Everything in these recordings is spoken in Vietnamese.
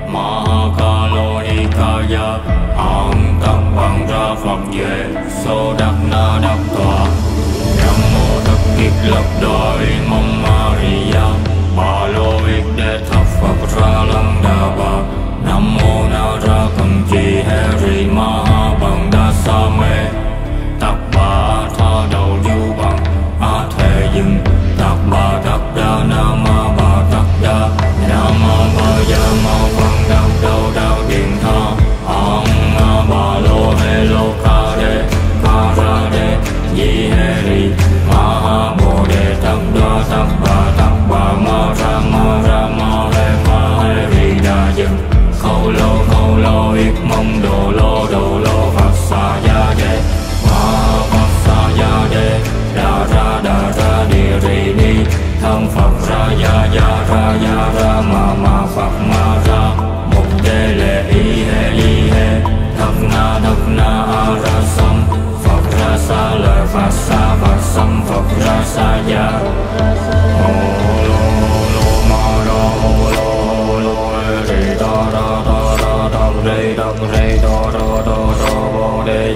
Mahakalonikaya Ang Tập Bằng Ra Phật về Số Đắc Na Đắc Tòa Nam Mô Thất Kiết Lập Đội Mong Maria Bà Lô Việt Đế Thập Phật Ra Lăng Đà Bà Nam Mô Na Ra Cầm Trì Hê Rì Ma Bằng Đa Sa Mê Tắc Bà Tha Đầu Du Bằng A Thề Dừng Tắc Bà Tắc Đa Nam Bà Tắc Đa Nam Bà Gia Ma Văn Đắc Đầu Đạo Điện Tha Ang Bà Lô Hê Lô Ca Đê Ca Ra Đê Di Hê Rì Ma Bồ Đề Tắc Đa Tắc Bà Ma Ra Ma Hê Rì Đà Dừng Khâu Lô Yết Mông Đồ Lô Phật Sa Gia Đê Ma Phật Sa Gia Đê Đà Ra Địa Rì Ni Thân Phật Ra Ra Ma Phật Ma Ra Mục Đê Lệ Y Hê Thập Na A Ra Sam Phật Ra Sa Lợi Phật Sam Phật Ra Sa Gia Hồ Lô Ma Ra Hồ Lô Rì Đa Rê Đo Bồ Đề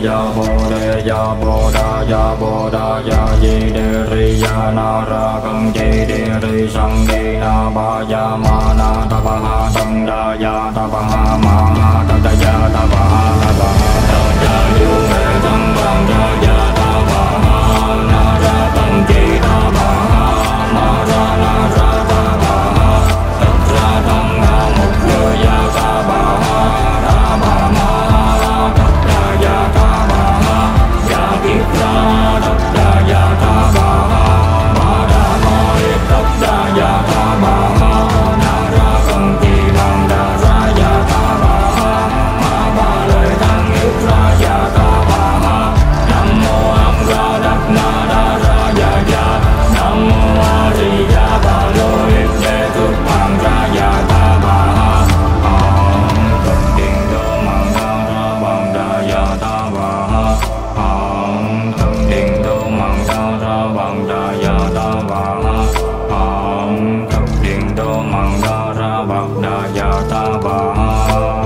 Bồ Đa Ya Di Đê Ri Ya Na Ra Căng Chi Đê Ri Sang Đi Na Ba Ya Ma Na Ta Ba Ha Tăng Đa Ya Ta Ba Ha Ma Ta Ya Ta Ba Ha Ta Ya Yu Mê Tăng Bằng Ra Ya Ta Ba Ha Na Ra Căng Chi Ta Ba Ha Ma Ra Na Ra Ta Ba Ha Tất Ra Tăng Ha Mục Cơ Ya Ta Ba Ha Ta Ba Ma Tất Đa Ya Ta Ba Ha Ya Kiết Ra Tất Đa Ya Ta Ba Ha Ma Đa Ma Yết Tất Đa Ya Ta Ba Ha Na Ra Căng Chi Bằng Đa Ra Ya Ta Ba Ha Ma Ba Lợi Tăng Yết Ra Ya Ta Ba Ha Nam Mô Am Ra Đắc Na Đa Ra Ya Nam Mô A Di Đà Bà Lô Yết Đế Thước Bằng Ra Ya Ta Ba Ha Thập Điện Đô Mạng Đa Ra Bằng Đa Ya Ta Ba Ha Thập Điện Đô Mạng Đa Ra Bằng Đa Ya Ta Ba Ha Thập Điện Đô Mạng Đa Ra Bằng Đa Ya Ta Ba Ha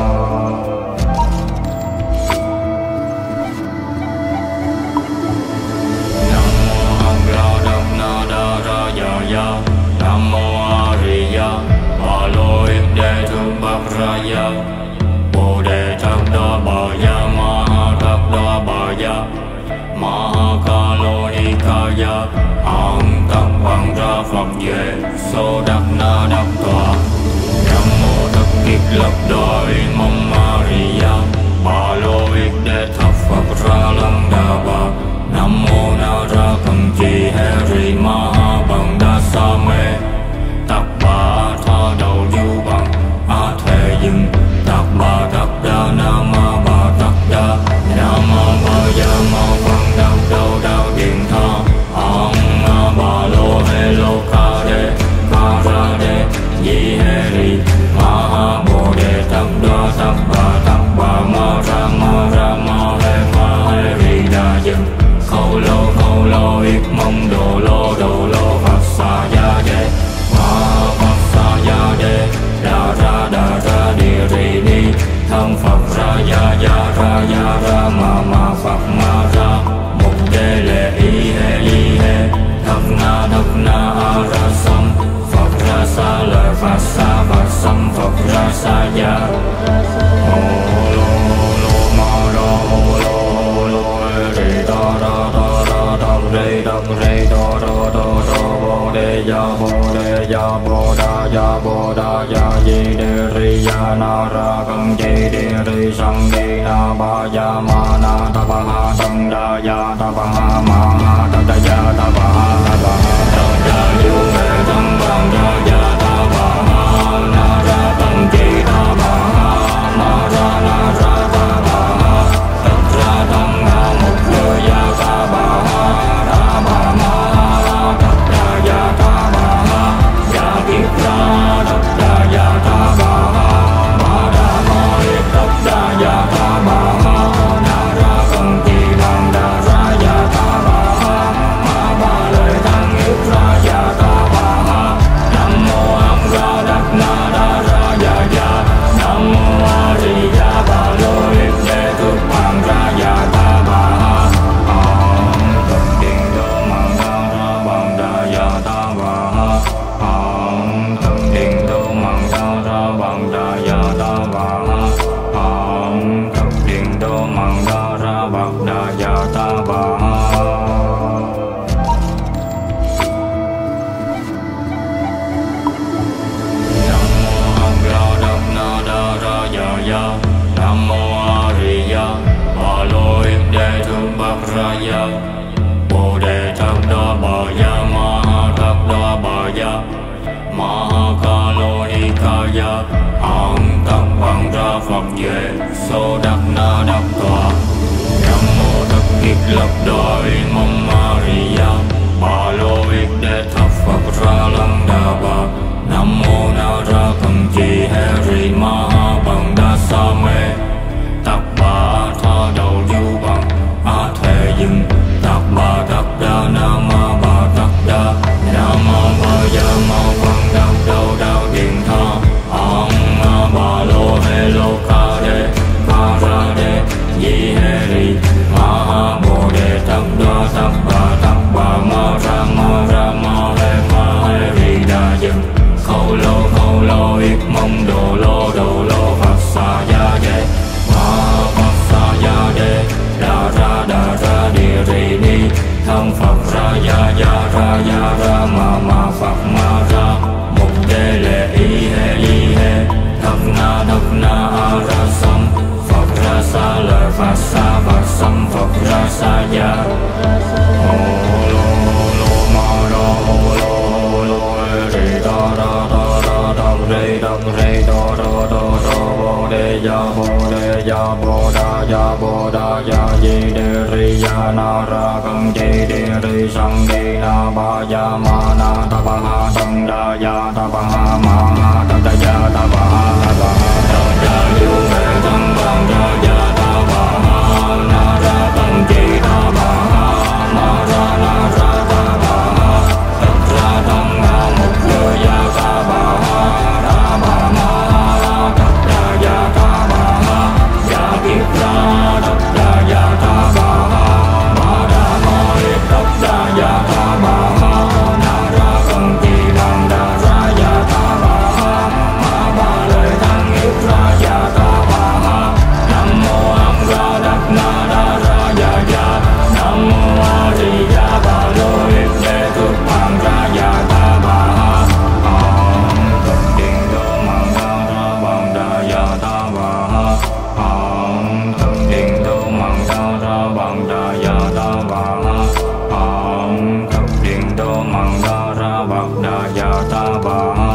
Nam Mô Hằng Ra Đắc Na Đa Ra Ya Nam Mô A Di Đà Bà Lô Yết Đế Thượng Bạc Ra Ya Bồ Đề Thập Đa Bà Ya Ma Thập Đa Bà Ya Mahakalonikaya Ang Tập Bằng Ra Phật về Số Đắc Na Đắc Tòa Nam Mô Thất Kiết Lập Đội Mong Maria Bà Lô Yết Đế Thập Phật Ra Lăng Đà Bà Nam Mô Na Ra Cầm Trì Hê Rì Ma Bằng Đa Sa Mê Tắc Bà Tha Đầu Du Bằng A Thề Dừng Tắc Bà Tắc Đa Nam Bà Tắc Đa Nam Bà Gia Ma Văn Đắc Đầu Đạo Điện Tha Ang Bà Lô Hê Lô Ca Đê Ca Ra Đê Di Hê Rì Ma Bồ Đề Tắc Đa Tắc Bà Ma Ra Ma Hê Rì Đà Dừng Khâu Lô Yết Mông Đồ Lô Phật Sa Gia Đê Ma Phật Sa Gia Đê Đà Ra Địa Rì Ni Thân Phật Ra Ra Ma Phật Ma Ra Mục Đê Lệ Y Hê Thập Na A Ra Sam Phật Ra Sa Lợi Phật Sam Phật Ra Sa Gia Hồ Lô Ma Ra Hồ Lô Rì Đa Rê Đo Bồ Đề Bồ Đa Ya Di Đê Ri Ya Na Ra Căng Chi Đê Ri Sang Đi Na Ba Ya Ma Na Ta Ba Ha Tăng Đa Ya Ta Ba Ha Ma Ta Ya Ta Ba Ha Ta Ya Yu Mê Tăng Bằng Ra Ya Ta Ba Ha Na Ra Căng Chi Ta Ba Ha Ma Ra Na Ra Ta Ba Ha Tất Ra Tăng Ha Mục Cơ Ya Ta Ba Ha Ta Ba Ma Tất Đa Ya Ta Ba Ha Ya Kiết Ra Tất Đa Ya Ta Ba Ha Ma Đa Ma Yết Tất Đa Ya Ta Ba Ha Na ra bằng đa ya ta bà ha hằng thập điện đô mạng đa ra bạc đa ya ta bà ha. Nam mô A Di Đà Bà Lô Yếm Đề Thương Bạc Ra Ya Bồ Đề Thập Đa Bà Ya Ma Ha Thập Đa Bà Ya Ma Ha Ca Lô Ni Ca Ya An Tập Bằng Ra Phật Về Sô Đắc Na Đắc Tòa Nam mô Thập Kiết Lập Đội Mong Maria Bà Lô Yếm Đề Thập Phật Ra Lăng Đà Bà Nam mô Na Ra Cầm Chi Hê Ri Ma Ha Bằng Đa Sa Mê Tắc Bà Tha Đầu Du Bằng A Thề Dừng Tắc Bà Tắc Đa Nam Ma Bà Tắc Đa Nam Ma Bà Ya Ma Phật Đắc Đầu Đạo Điện Tha An Ma Bà Lô Hê Lô Ca Đê Ca Ra Đê Di Hê Ri Ma Ha Bồ Đề Tắc Đa Tắc Bà Ma Ra Ma Hê Ri Đa Dừng Khâu lô yết mong đồ lô Phật Sa Ya Đê Ma Phật Sa Ya Đê Đa ra địa ri ni Thân Phật ra ya ra ma Phật ma ra Mục đê lệ y hê Thập na a ra sam Phật ra sa lời Phật sam Phật ra sa ya Hồ lô ma ra hồ lô ri da re bồ đề ya ya di đề ri ya na ra căng chi đề ri sang đi na ba ya ma na ta ba ha tăng đa ya ta ba ha ma ha tăng đa ya ta ba ha tăng đa yu mê tăng bang đa ya ta ba ha na ra căng chi ta ba ha ma ra na ra ta ba ha tăng ra tăng ha một lơ ya ta ba ha ta ba ma tăng đa ya ta ba ha ya kiết ra đắc đa ya ta ba ha ma đa ma yết đắc đa ya ta ba ha na ra căng chi bang đa ra ya ta ba ha ma ba lời tăng yết ra ya ta ba ha nam mô am ra đắc na đa ra ya ya nam mô a di đà bà lô yết đề thực bang ra ya ta ba ha hằng thập điện đô mạng đa ra bang đa ya ta ba ha hằng thập điện đô mạng đa ra bang đa ya ta ba ha hằng thập điện đô mạng đa ra bang đa ya ta ba ha.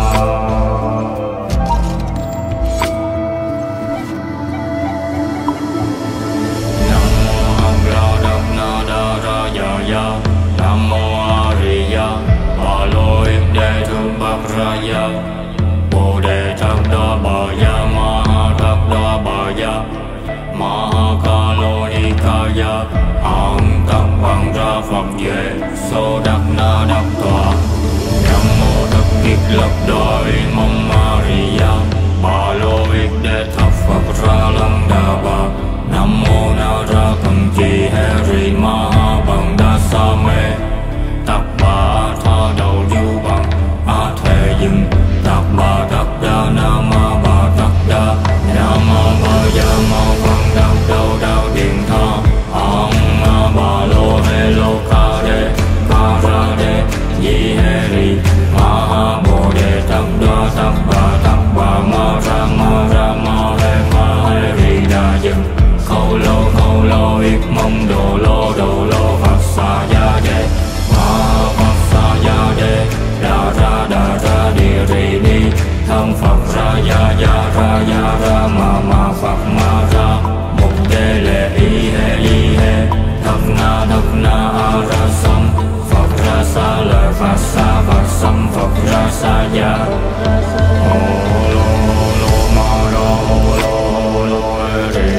Nam mô A Di Đà Bà Lô Yếm Đề Thương Bạc Ra Ya Bồ Đề Thập Đa Bà Ya Ma Ha Thập Đa Bà Ya Ma Ha Ca Lô Ni Ca Ya An Tập Bằng Ra Phật Về Sô Đắc Na Đắc Tòa Nam mô Thập Kiết Lập Đội Mong Maria Bà Lô Yếm Đề Thập Phật Ra Lăng Đà Bà Nam mô Na Ra Cầm Chi Hê Ri Ma Ha Bằng Đa Sa Mê Tắc Bà Tha Đầu Du Bằng A Thề Dừng Tắc Bà Tắc Đa Nam Ma Bà Tắc Đa Nam Ma Bà Ya Ma Phật Đắc Đầu Đạo Điện Tha An Ma Bà Lô Hê Lô Ca Đê Ca Ra Đê Di Hê Ri Ma Ha Bồ Đề Tắc Bà Ma Ra Ma Hê Ri Đa Dừng Khâu lô yết mong đồ lô Phật Sa Ya Đê Ma Phật Sa Ya Đê Đa ra địa ri ni Thân Phật ra ya ra ma Phật ma ra Mục đê lệ y hê Thập na a ra sam Phật ra sa lời Phật sam Phật ra sa ya hồ lô ma ra hồ lô ri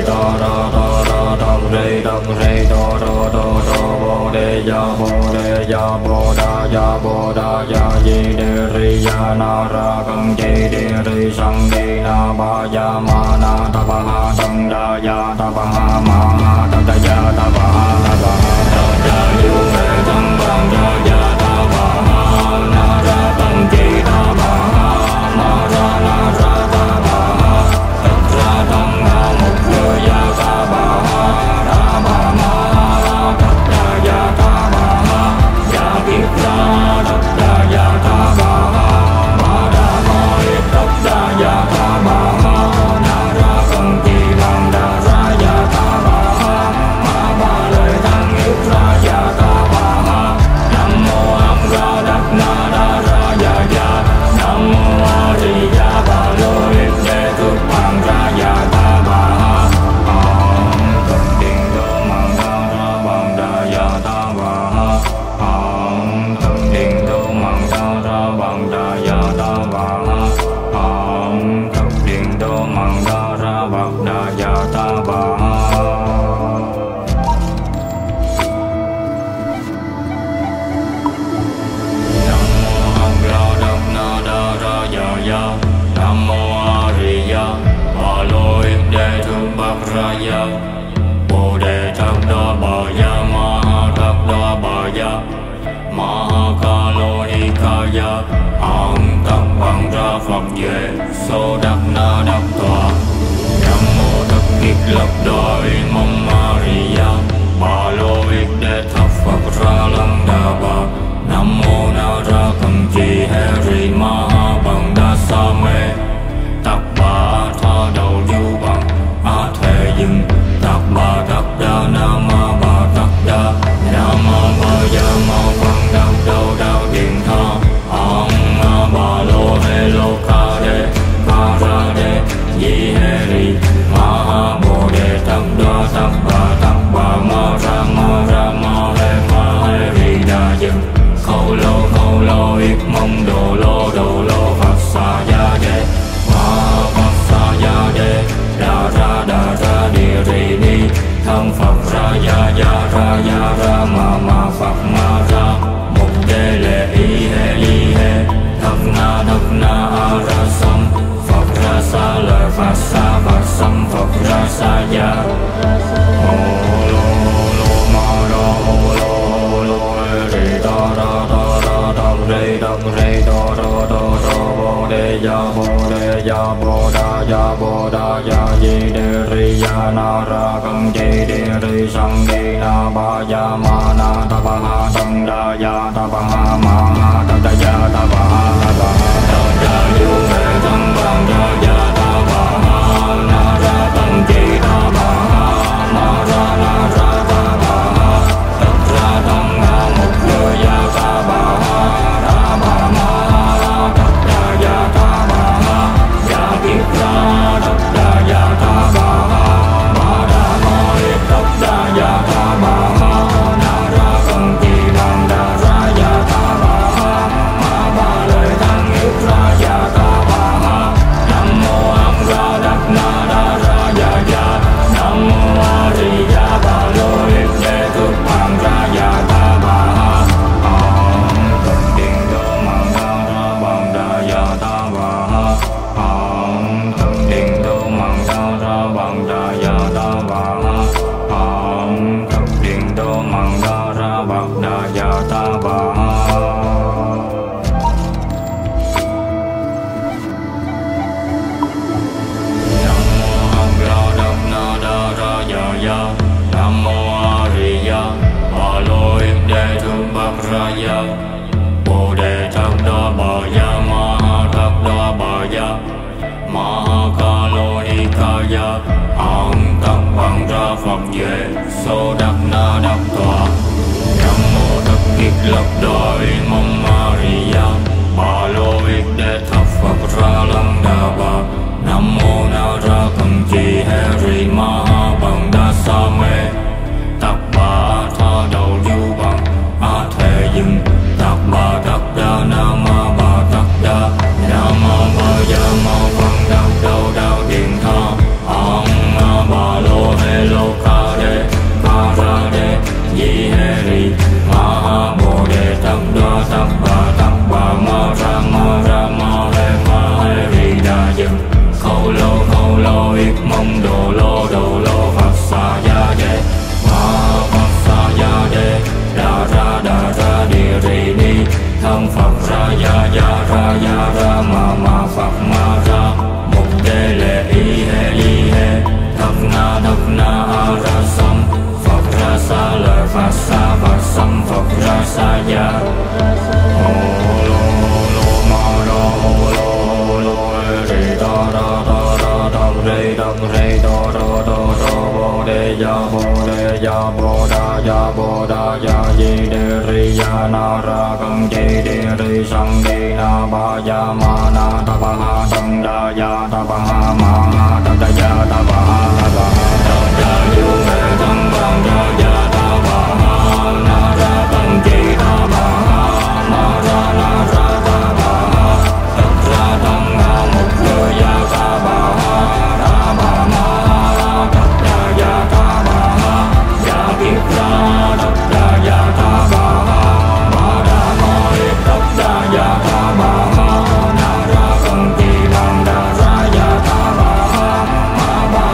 da re bồ đề ya di đề ri ya na ra căng chi đề ri sang đi na ba ya ma na ta ba ha tăng đa ya ta ba ha ma ha tăng đa ya ta ba ha tăng đa yu mê tăng bang đa ya ta ba ha na ra căng chi ta ba ha ma ra na ra ta Phật về số đắc na đắc tòa. Nam mô Thất Kiết Lập Đội Mong Maria Ba Lô Việt Đế Thập Phật Ra Lăng Đà Bà. Nam mô Na Ra Cầm Chi Hê Ri Ma Ha Bằng Đa Sa Mê Tắc Bà Tha Đầu Du Bằng A Thề Dừng Tắc Bà Tắc Đa Nam Ma Bà Tắc Đa Nam Ma Bà Gia Ma Văn Đắc Đầu Đạo Điện Tha Ông Ma Bà Lô Hê Lô Ca Đê Ca Ra Đê Di Hê Ri Ma Ha Bồ Đề Tắc Đa Tắc Bà Ma Ra Ma Hê Ri Đa Dừng Khâu lô ít mong đồ lô Phật Sa Gia Đê Ma Phật Sa Gia Đê Đa ra Địa Ri Ni Thân Phật Ra Ya Ma Phật Ma Ra Mục Đê Lệ Y Hê Thập Na A Ra Sam Phật Ra Sa Lợi Phật Sam Phật Ra Sa Ya Hồ lô ma ra hồ lô Ri đa Rê đô bồ đề ya bồ đa ya di đề ri ya na ra căng chi đề ri sang đi na ba ya ma na ta ba ha tăng đa ya ta ba ha ma ha ta ya ta ba ha ta ya yu mê tăng bang đa ya ta ba ha na ra tăng chi ta ba ha ma ra na ra ta ba ha tập ra tăng ha một người ya ta ba ha ta ba ma tập đa ya ta ba ha ya kiết ra tập đa ya ta ba ha ma đa ma tập đa ya ta ba ha na ra cần chi bằng đa ra ya ta ba ha ma ba lời tăng kiết ra ya ta ba ha nam mô am ra đắc na đa ra ya nam mô a di đà ba lô ít đế thức bằng ra ya ta ba ha Phật điện đô mang đa ra bằng đa ya ta ba ha Phật điện đô mang đa ra bằng đa ya ta ba ha Phật điện đô mang đa ra bằng đa ya ta ba ha Nam mô A Di Đà Bà Lô Yết Đế Thương Bạc Ra Ya Bồ Đề Thắc Đa Bà Ya Ma Ha Thắc Đa Bà Ya Ma Ha Ca Lô Ni Ca Ya An Tắc Bằng Ra Phật về số đắc na đắc tòa. Nam mô Thất Kiết Lập Đội Mong Maria Bà Lô Yết Đế Thập Phật Ra Lăng Đà Bà. Nam mô Na Ra Cầm Chi Hê Ri Ma Ha Bằng Đa Sa Mê Tắc Bà Tha Đầu Du Bằng A Thề Dừng Tắc Bà Tắc Đa Nam Ma Bà Tắc Đa Nam Ma Bà Gia Ma Văn Đắc Đầu Đạo Điện Tha Ông Ma Bà Lô Hê Lô Ca Đê Ca Ra Đê Di Hê Ri Ma Ha Bồ Đề Tắc Đa Tắc Bà Ma Ra Ma Hê Ri Đa Dừng Khâu lô ít mong đồ lô Phật Sa Gia Đê Ma Phật Sa Gia Đê Đa ra Địa Ri Ni Thân Phật Ra Ya Ma Phật Ma Ra Mục Đê Lệ Y Hê Thập Na A Ra Sam Phật Ra Sa Lợi Phật Sam Phật Ra Sa Ya Hồ lô ma ra hồ lô Ri đa Rê đô bồ đề ya bồ đa ya di đề ri ya na ra căng chi đề ri sang đi na ba ya ma na ta ba ha tăng đa ya ta ba ha ma ha ta ya ta ba ha ta ya yu mê tăng bang đa ya ta ba ha na ra căng chi ta ba ha ma ra na ra ta ba ha tập ra tăng ha một người ya ta ba ha ta ba ma tập đa ya ta ba ha ya kiết ra tập đa ya ta ba ha ma đa ma tập đa ya ta ba ha na ra căng chi bằng đa ra ya ta ba ha ma ba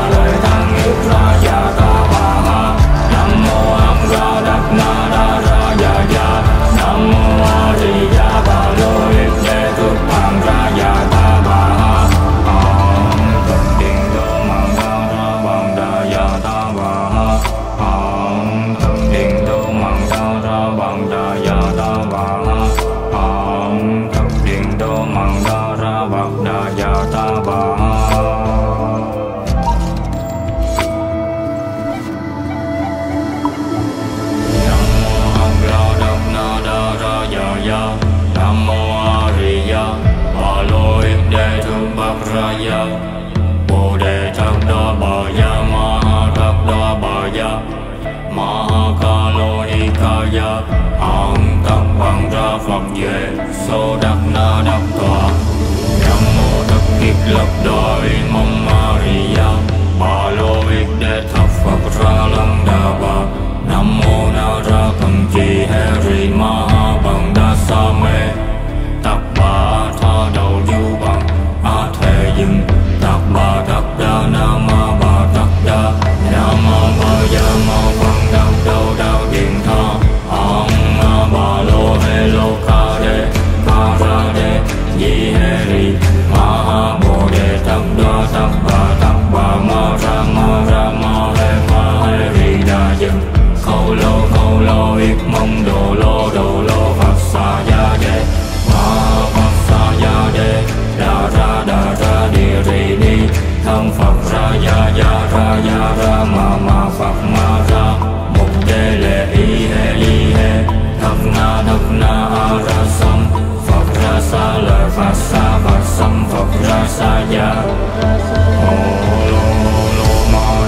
Raya Bồ Đề Thập Đa Bà Ya Ma Ha Thập Đa Bà Ya Ma Ha Ca Lô Ni Ca Ya An Tập Bằng Ra Phật Duệ Sô Đắc Na Đắc Tòa Nam Mô Thập Kiết Lập Đội Mong Maria Bà Lô Ích Đế Thập Phật Ra Lăng Đà Bà Nam Mô Na Ra Cầm Chi Hê Ri Ma Ha Bằng Đa Sa Mê Tạc Bà Tha Đầu Du Bằng A Thề Dừng Tạc Bà Tạc Đa Nam Ma Bà Tạc Đa Nam Ma Bà Ya Ma Văn Đắc Đầu Đạo Điện Tha An Ma Bà Lô Hê Lô Ca Đê Ca Ra Đê Di Hê Ri Ma Ha Bồ Đề Tạc Đa Tạc Bà Ma Ra Ma Hê Ri Đa Dừng Khâu Lô Ít Mong Đồ Lô Phật Sa Ya Đê Ma Phật Sa Ya Đê Đa Ra Đi Ri Ni Thân Phật Ra Ya Ra Ma Phật Ma Ra Mục Đê Lệ Y Hê Thập Na A Ra Sam Phật Ra Sa Lợi Phật Sam Phật Ra Sa Ya Hồ Lô Ma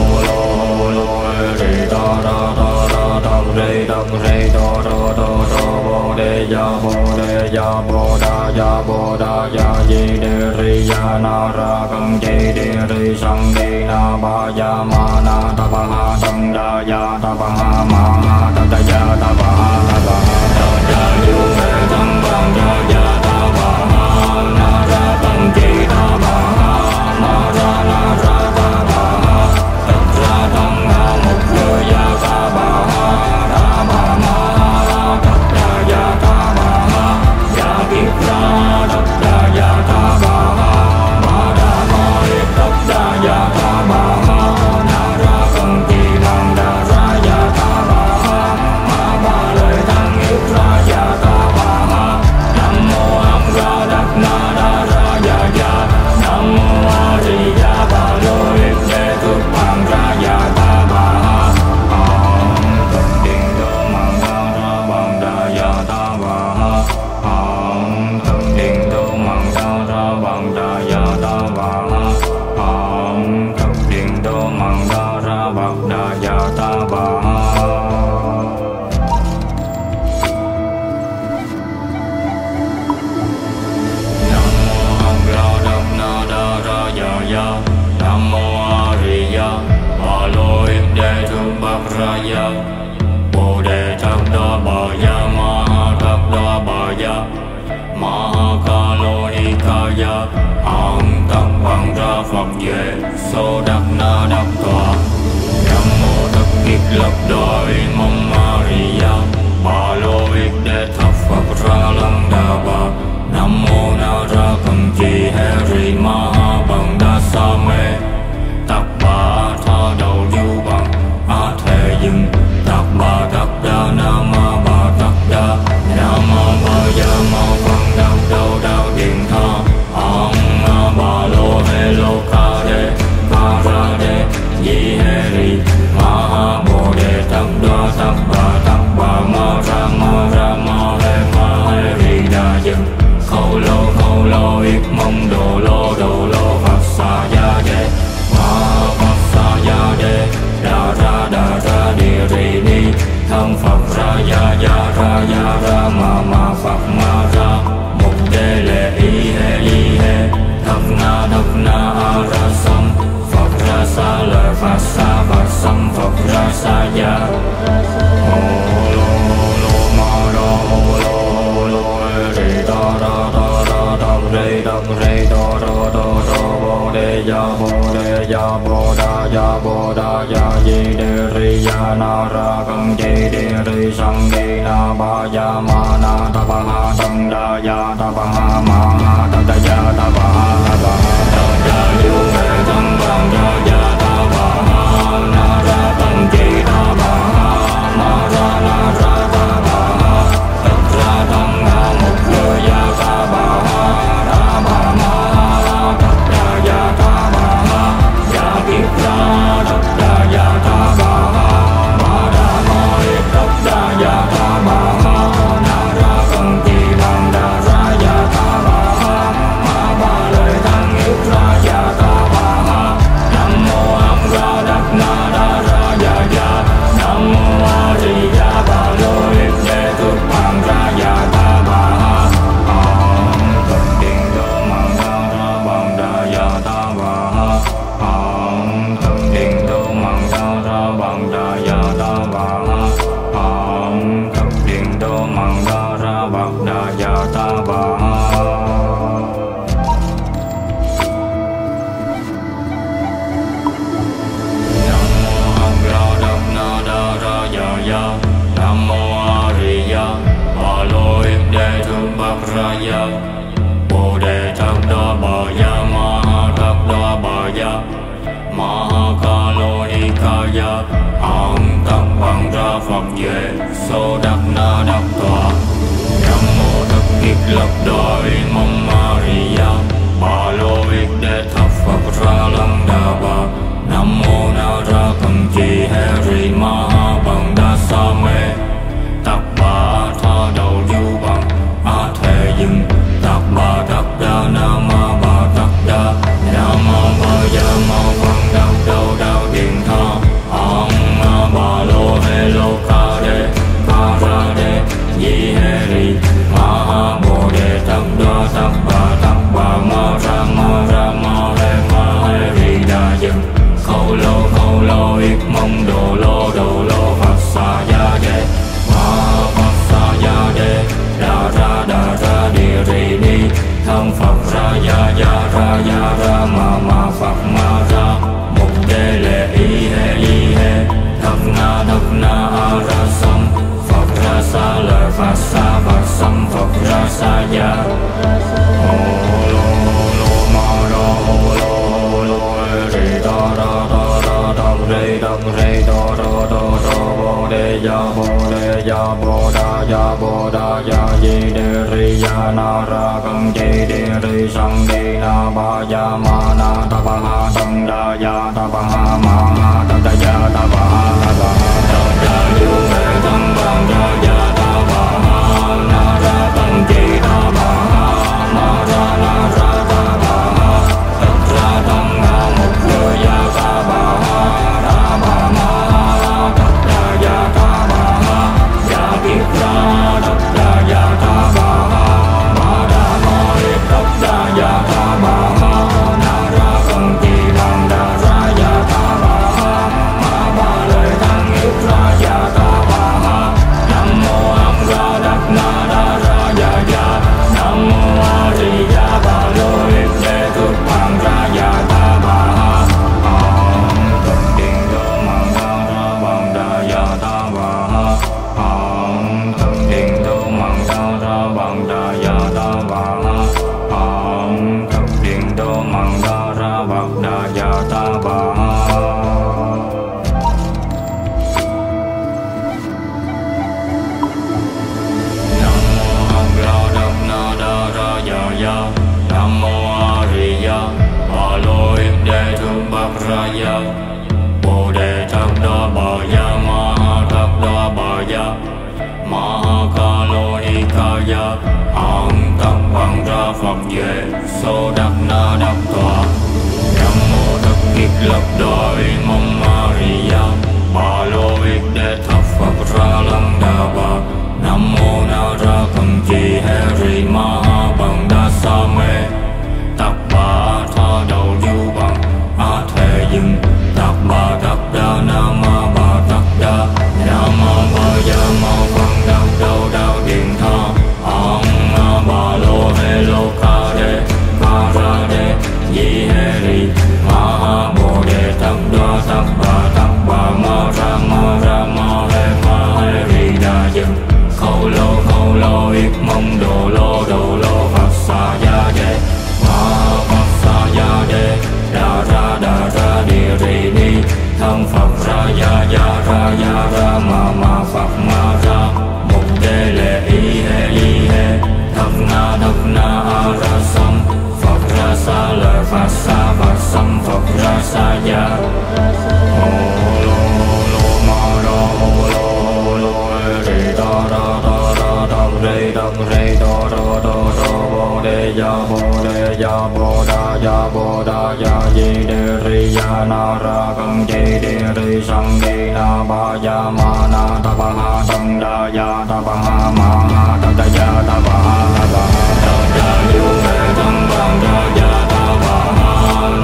Lô Ri Đa Rê Bồ Đề Ya Bồ Đà Ya Di Đê Ri Ya Na Ra Căng Chi Đê Ri Sang Đi Na Ba Ya Ma Na Ta Ba Ha Tăng Đa Ya Ta Ba Ha Ma Ha Ta Ta Ya Ta Ba Ha Ta Ya Yu Mê Tăng Bang Ya Ya Ta Ba Ha Na Ra Căng Chi Ta Ba Ha Ma Ra Na Ra Ta Ba Ha Tất Ra Tăng Ha Mục Dơ Ya Ta Ba Ha Ta Ba Ma Ha Tất Ra Ya Ta Ba Ha Ya Kiếp Ra Tất Ra Ya Ta Ba Ha Ma Đa Ma Hiệp Tất Ra Ya Ta Ba Ha Na Ra Căng Chi Bang Đa Ra Ya Ta Ba Ha Ma Ba Lợi Tăng Hiệp Ra Ya Ta Ba Ha Nam Mô Am Ga Đắc Na Đa Ra Ya Ya Nam Mô A Di Đà Bà Lô Hiệp Đế Thức Bang Ra Ya Ta Ba Ha Thần Điện Đô Mạng Đa Ra Bang Đa Ya Ta Ba Ha Thần Điện Đô Mạng Đa Ra Bang Đa Ya Ta Ba Ha Thần Điện Đô Mạng Đa Ra Bang Đa Ya Ta Ba Ha Nam Mô Am Ga Đắc Na Đa Ra Ya Ya Nam Mô A Di Đà Bà Lô Hiệp Đế Thức Bác Ra Ya Bồ Đề Thập Đa Bà Ya Ma Ha Thập Đa Bà Ya Ma Ha Ca Lô Ni Ca Ya An Tập Bằng Ra Phật Duệ Sô Đắc Na Đắc Tòa Nam Mô Thập Kiết Lập Đội Mong Maria Bà Lô Ích Đế Thập Phật Ra Lăng Đà Bà Nam Mô Na Ra Cầm Chi Hê Ri Ma Ha Bằng Đa Sa Mê Tạc Bà Tha Đầu Du Bằng A Thề Dừng Tạc Bà Tạc Đa Nam Ma Bà Tạc Đa Nam Ma Bà Ya Ma Văn Đắc Đầu Đạo Điện Tha An Ma Bà Lô Hê Lô Ca Đê Ca Ra Đê Di Hê Ri Ma Ha Bồ Đề Tạc Đa Tạc Bà Ma Ra Ma Hê Ri Đa Dừng Khâu Lô Ít Mong Đồ Lô Phật Sa Ya Đê Ma Phật Sa Ya Đê Đa Ra Đi Ri Ni Thân Phật Ra Ya ra Ma Phật Ma Ra Mục Đê Lệ Y Hê Thập Na A Ra Sam Phật Ra Sa Lợi Phật Sam Phật Ra Sa Ya Hồ Lô Ma Lô Ri Đa Rê Bồ Đề Ya Bồ Đà Ya Di Đê Ri Ya Na Ra Căng Chi Đê Ri Sang Đi Na Ba Ya Ma Na Ta Ba Ha Tăng Đa Ya Ta Ba Ha Ma Ha Ta Ta Ya Ta Ba Ha Ta Ya Yu Mê Tăng Bang Ra Ya Ta Ba Ha Na Ra Căng Chi Ta Ba Ha Ma Ra Na Ra Ta Ba Ha Tất Ra Tăng Ha Mục Dơ Ya Ta Ba Ha Ta Ba Ma Ha Tất Ra Ya Ta Ba Ha Ya Kiếp Ra Tất Ra Ya Ta Ba Ha Ma Đa Ma Hiệp Tất Ra Ya Ta Ba Ha Na Ra Căng Chi Bang Đa Ra Ya Ta Ba ta bà ha hằng thập điện đô mạng đa ra bằng đa ya ta bà ha hằng thập điện đô mạng đa ra bằng đa ya ta bà ha. Nam mô A Di Đà Bà Lô Yết Đế Thương Bạc Raya Bồ Đề Thập Đa Bà Ya Ma Ha Thập Đa Bà Ya Ma Ha Ca Lô Ni Ca Ya An Tập Bằng Ra Phật Về Số Đắc Na Đắc Tòa Nam mô Thập Kiết Lập Đội Mong Maria Bà Lô Yết Đế Thập Phật Ra Lăng Đà Bà Nam mô Na Ra Cầm Chi Hê Ri Ma Ha Bằng Đa Sa Mê Tạc Bà Tha Đầu Du Bằng A Thề Dừng Tạc Bà Tạc Đa Nam Ma Bà Tạc Đa Nam Ma Bà Ya Ma Phật Đắc Đầu Đạo Điện Tha An Ma Bà Lô Hê Lô Ca Đê Ca Ra Đê Di Hê Ri Ma Ha Bồ Đề Tạc Đa Tạc Bà Ma Ra Hê Ma Hê Ri Đa Dừng Khâu Lô Yết Mông Đồ Lô Phật Sa Ya Đê Phật Sa Ya Đê Đà Ra Địa Ri Ni Thân Phật Ra Ya Ma Phật Ma Ra Mục Đê Lệ Y Hê Thập Na A Ra Sam Phật Ra Sa Lợi Phật Sam Phật Ra Sa Ya Hồ Lô Ma Ra Hồ Lô Ri Ta Rê Do Bồ Đề Ya Bồ Đà Ya Di Đê Ri Ya Na Ra Căng Chi Đê Ri Sang Đi Na Ba Ya Ma Na Ta Ba Ha Tăng Đa Ya Ta Ba Ha Ma Ha Ta Đa Ya Ta Ba Ha Ta Đa Yu Mê Tăng Bang Đa Ya Ta Ba Ha Na Ra Căng Chi Ta Ba Ha Ma Ra Na Ra Ta Ba Ha Tất Ra Tăng Ha Mục Lư Ya Ta Ba Ha Ta Ba Ma Tất Đa Ya Ta Ba Ha Ya Kiết Ra Tất Đa Ya Ta Ba Ha Ma Đa Ma Yết Tất Đa Ya Ta Ba Ha Na Ra Căng Chi Bang Đa Ra Ya Ta Ba Ha Ma Ba Lợi Tăng Yết Ra Ya Ta Ba Ha Nam Mô Am Ra Đắc Na Đa Ra Ya Ya Nam Mô A Di Đà Bà Lô Yết Đế Thượng Bằng Ra Ya Ta Ba Ha Hằng Thập Điện Đô Mạng Đa Ra Bằng Đa Ya Ta Ba Ha Hằng Thập Điện Đô Mạng Đa Ra Bằng Đa Ya Ta Ba Ha Hằng Thập Điện Đô Mạng Đa Ra Bằng Đa Ya Ta Ba Ha. Nam mô A Đắc Na Đa Ra Ya Ya Nam mô A Di Đà Bà Lô Yết Đế Thương Bạc Raya Bồ Đề Thập Đa Bà Ya Ma Ha Thập Đa Bà Ya Ma Ha Ca Lô Ni Ca Ya An Tập Bằng Ra Phật Về Số Đắc Na Đắc Tòa Nam mô Thập Kiết Lập Đội Mong Maria Bà Lô Yết Đế Thập Phật Ra Lăng Đà Bà Nam mô Na Ra Cầm Chi Hê Ri Ma Ha Bằng Đa Sa Mê Tạc Bà Tha Đầu Du Bằng A Thề Dừng Tạc Bà Tạc Đa Nam Ma Bà Tạc Đa Nam Ma Bà Ya Ma Phật Đắc Đầu Đạo Điện Tha An Ma Bà Lô Hê Lô Ca Đê Ca Ra Đê Di Hê Ri Ma Ha Bồ Đề Tạc Đa Tạc Bà Ma Ra Hê Ma Hê Ri Đa Dừng Khâu Lô Yết Mông Đồ Lô Phật Sa Ya Đê Phật Sa Ya Đê Đà Ra Địa Ri Ni Thân Phật Ra Ya Ma Phật Ma Ra Mục Đê Lệ Y Hê Thập Na A Ra Sam Phật Ra Sa Lợi Phật Sam Phật Ra Sa Ya Hồ Lô Ma Ra Hồ Lô Ri Ta Rê Do Bồ Đề Ya Bồ Đà Ya Di Đê Ri Ya Na Ra Căng Chi Đê Ri Sang Đi Na Ba Ya Ma Na Ta Ba Ha Tăng Đa Ya Ta Ba Ha Ma Ha Ta Đa Ya Ta Ba Ha Ta Đa Yu Mê Tăng Bang Đa Ya Ta Ba Ha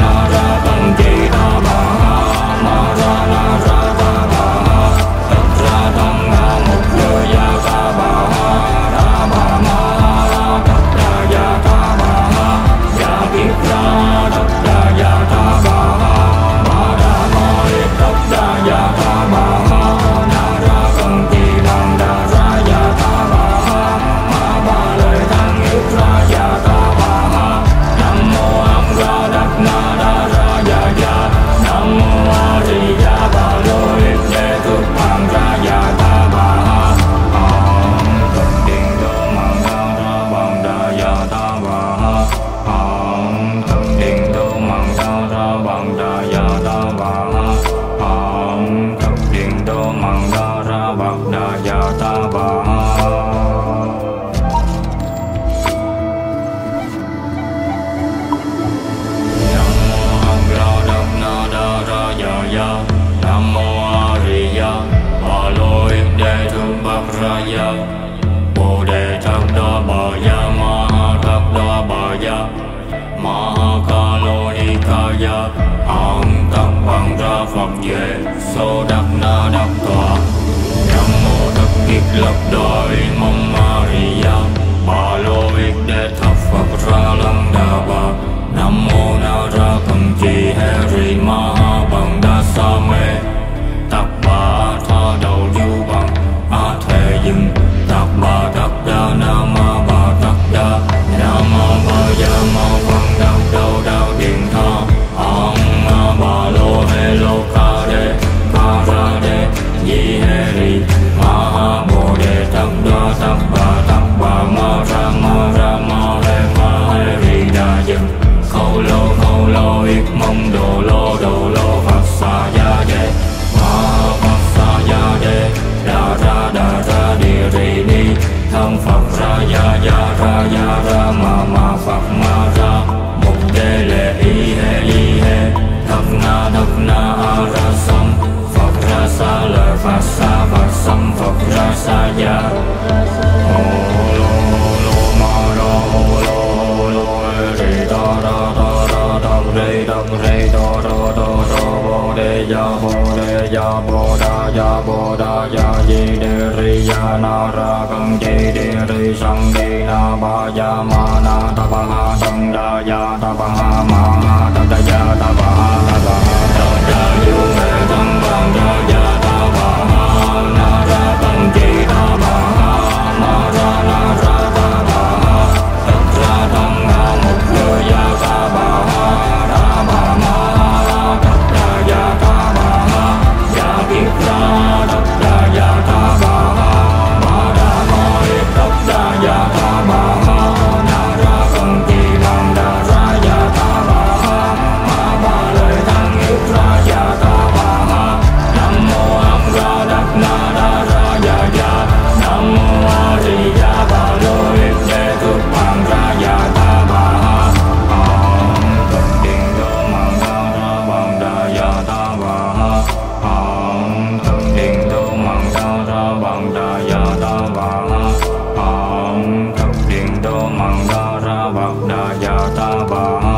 Phật về số đắc na đắc tọa. Nam mô Tất Kiết Lập Đội Mong Maria Ba Lô Việt Đế Thập Phật Ra Lăng Đà Bà. Nam mô Na Ra Cầm Chi Hê Ri Ma Ha Bằng Đa Sa Mê Tạc Bà Tha Đầu Du Bằng A Thề Dừng Tạc Bà Tạc Đa Nam Ma Bà Tạc Đa Nam Ma Bà Gia Ma Phật Đắc Đầu Đạo Điện Tha Ông Ma Bà Lô Hê Lô Ca Đê Ca Ra Đê Di Hê Ri Ma Ha Bồ Đề Tạc Đa Tạc Bà Ma Ra Ma Hê Ri Đa Dừng Khâu lô ít mong đồ lô Phật Sa Gia Đê Ma Phật Sa Gia Đê Đà ra Địa Ri Ni Thân Phật Ra Ya Ma Phật Ma Ra Mục Đê Lệ Y Hê Thập Na A Ra Sam Phật Ra Sa Lợi Phật Sam Phật Ra Sa Ya Rê đô bồ đề ya bồ đà ya di đề ri ya na ra căng chi đề ri sang đi na ba ya ma na ta ba ha tăng đa ya ta ba ha ma ha ta đa ya ta ba ha ta đa yu mê tăng bang đa ya ta ba ha na ra căng chi ta ba ha ma ra na ra ta ba ha tất ra tăng ha một người ya ta ba ha ta ba ma tất đa ya ta ba ha ya kiết ra tất đa ya ta ba ha ma đa ma tất đa ya ta ba ha na ra căng chi bang đa ra ya ta ba ha ma ba lời tăng kiết ra ya ta ba ha nam mô am ra đắc na đa ra ya nam mô a di đà ba lô yết đế thực bằng ra ya ta ba ha thực điện đô mang đa ra bằng đa ya ta ba ha thực điện đô mang đa ra bằng đa ya ta ba ha thực điện đô mang đa ra bằng đa ya ta ba ha.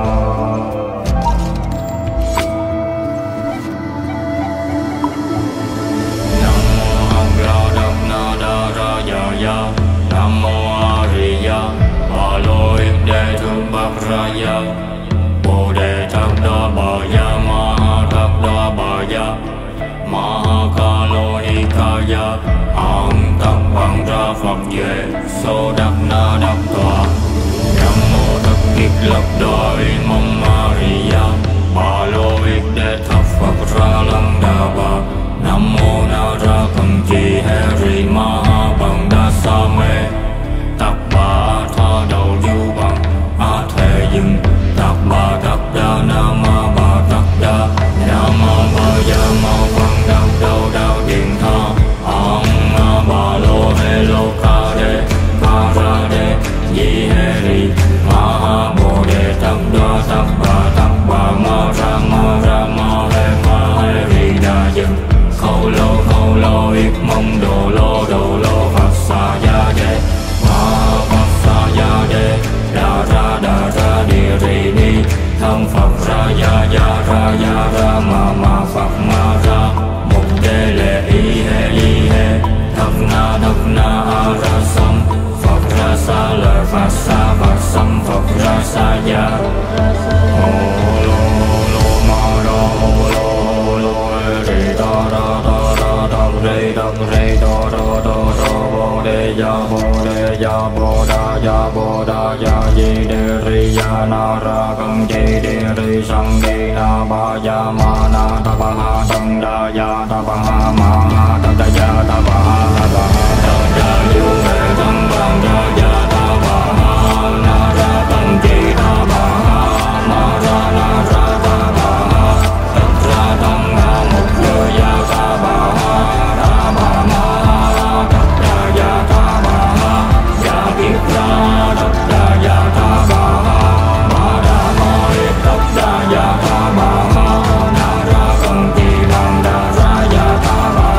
Nam mô A Di Đà Bà Lô Yết Đế Thương Bạc Ra Ya Bồ Đề Thác Đa Bà Ya Ma Ha Thác Đa Bà Ya Ma Ha Ca Lô Ni Ca Ya An Tắc Bằng Ra Phật về số đắc na đắc tọa. Nam mô Tất Kiết Lập Đội Mong Maria Bà Lô Yết Đế Thập Phật Ra Lăng Đà Bà. Nam mô Na Ra Cầm Chi Hê Ri Ma Ha Bằng Đa Sa Mê Tạc Bà Tha Đầu Du Bằng A Thề Dừng Tạc Bà Tạc Đa Nam Ma Bà Tạc Đa Nam Ma Bà Gia Ma Phật Đắc Đầu Đạo Điện Tha Ông Ma Bà Lô Hê Lô Ca Đê Ca Ra Đê Di Hê Ri Ma Ha Bồ Đề Tạc Đa Tạc Bà Ma Ra Ma Hê Ri Đa Dừng Khâu lô ít mong đồ lô Phật Sa Gia Đê Ma Phật Sa Gia Đê Đà ra Địa Ri Ni Thân Phật Ra Ya Ma Phật Ma Ra Mục Đê Lệ Y Hê Thập Na A Ra Sam Phật Ra Sa Lợi Phật Sam Phật Ra Sa Ya Rê đô bồ đề ya bồ đà ya di đề ri ya na ra căng chi đề ri sang đi na ba ya ma na ta ba ha tăng đa ya ta ba ha ma ha ta đa ya ta ba ha ta đa yu mê tăng bang đa ya ta ba ha na ra căng chi ta ba ha ma ra na ra ta ba ha tất ra tăng ha một người ya ta ba ha ta ba ma tất đa ya ta ba ha ya kiết ra tất đa ya ta ba ha ma đa ma tất đa ya ta ba ha na ra căng chi bang đa ra ya ta ba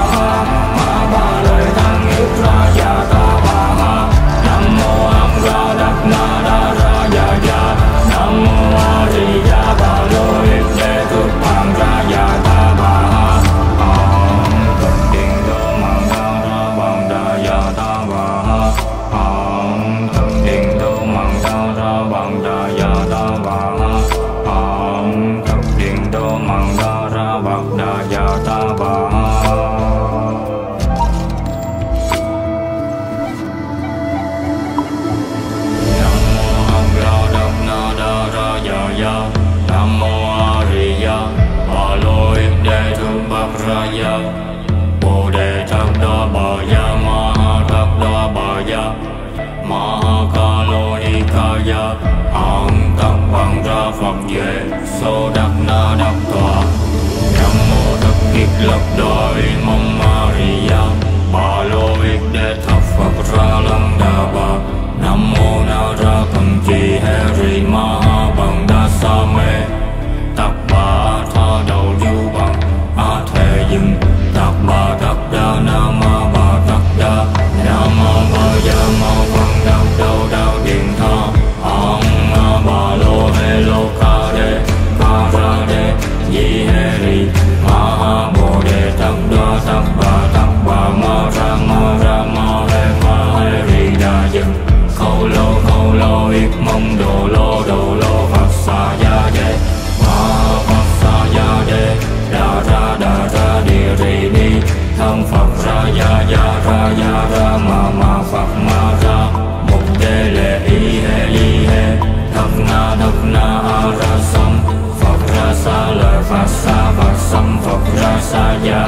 Nam mô A Di Đà Bà Lô Yết Đế Thượng Bát Raya Bồ Đề Thập Đa Bà Ya Ma Ha Thập Đa Bà Ya Ma Ha Ca Lô Ni Ca Ya An Tập Bằng Ra Phật Về Sô Đắc Na Đắc Tòa Nam mô Thập Kiết Lập Đại Mong Maria Bà Lô Yết Đế Thập Phật Ra Lăng Đà Bà Nam mô Na Ra Cầm Chi Hê Ri Ma Ha Bằng Đa Sa Mê Tắc Bà Tha Đầu Du Bằng A Thê Dừng Tắc Bà Tắc Đa Nam Ma Bà Tắc Đa Nam Ma Bà Ya Ma Phật Đắc Đầu Đạo Điện Tha An Ma Bà Lô Hê Lô Ca Đê Ca Ra Đê Di Hê Ri Ma Ha Bồ Đề Tắc Đa Tắc Bà Ma Ra Ma Hê Ri Đa Dừng Khâu Lô Yết Mong Đồ Lô Phật Sa Ya Đê Ma Phật Sa Ya Đê Đa Ra Địa Ri Ni Thân Phật Ra Ya Ma Phật Ma Ra Mục Đê Lệ Y Hê Thập Na A Ra Sam Phật Ra Sa Lợi Phật Sam Phật Ra Sa Ya